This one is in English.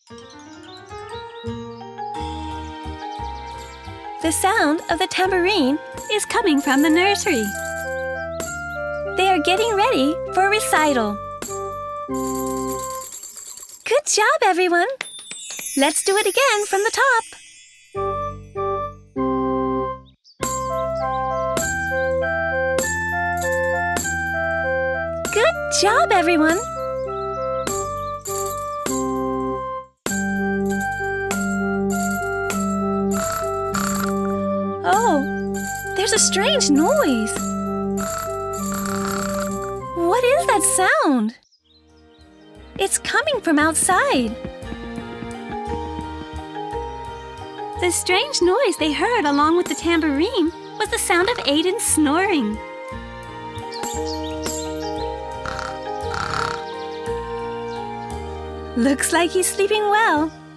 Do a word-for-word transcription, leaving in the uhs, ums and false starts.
The sound of the tambourine is coming from the nursery. They are getting ready for a recital. Good job, everyone! Let's do it again from the top. Good job, everyone! Oh, there's a strange noise. What is that sound? It's coming from outside. The strange noise they heard along with the tambourine was the sound of Aiden snoring. Looks like he's sleeping well.